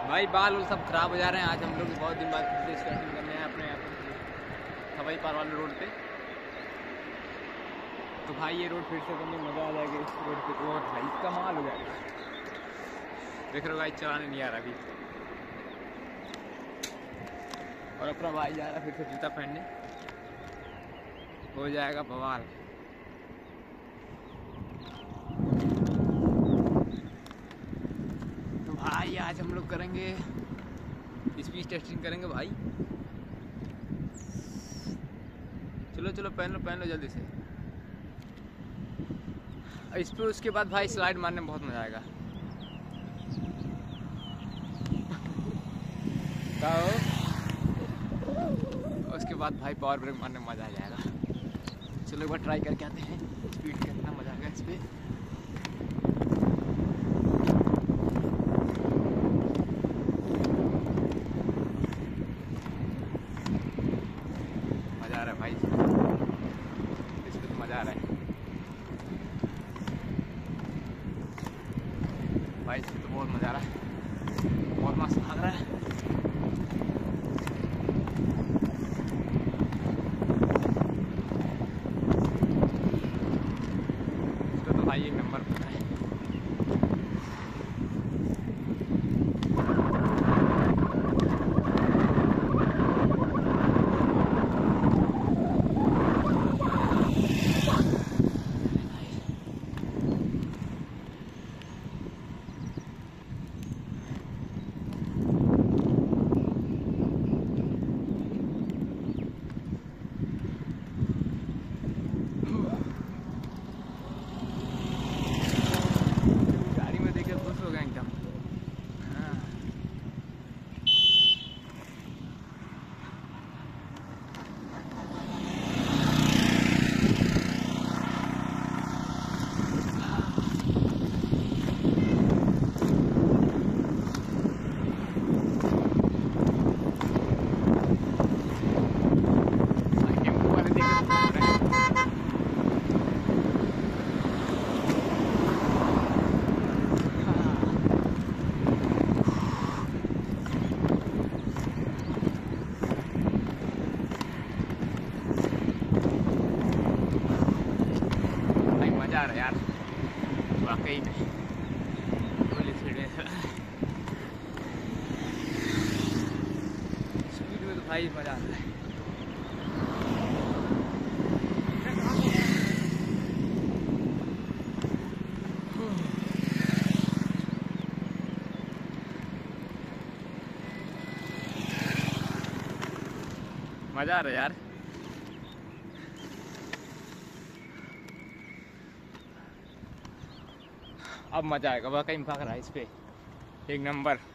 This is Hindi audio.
भाई बाल उल सब खराब हो जा रहे हैं। आज हम लोग बहुत दिन बाद फिर से स्केटिंग करने हैं अपने यहाँ पर हवाई पार वाले रोड पे। तो भाई ये रोड फिर से करने में मज़ा आ जाएगा। इस रोड पे तो भाई कमाल हो जाएगा। देख रहे हो भाई चलाने नहीं आ रहा अभी। और अपना भाई जा रहा फिर से जूता पहनने, हो जाएगा बवाल। तो भाई आज हम लोग करेंगे स्पीड टेस्टिंग करेंगे भाई। चलो चलो पहन लो जल्दी से। इस पर उसके बाद भाई स्लाइड मारने में बहुत मजा आएगा। उसके बाद भाई पावर ब्रेक मारने में मजा आ जाएगा। चलो एक बार ट्राई करके आते हैं स्पीड कितना मजा आएगा इस पर। मजा आ रहा है भाई, इस पर तो मजा आ रहा है भाई। इस पर तो बहुत मजा आ रहा है, बहुत मस्त लग रहा है। भाई एक नंबर पर है। मजा आ रहा है यार वाकई में। स्पीड में तो भाई मजा आ रहा है। मजा आ रहा है यार। अब मजा आएगा वाकई में। भाग रहा है इस पे एक नंबर।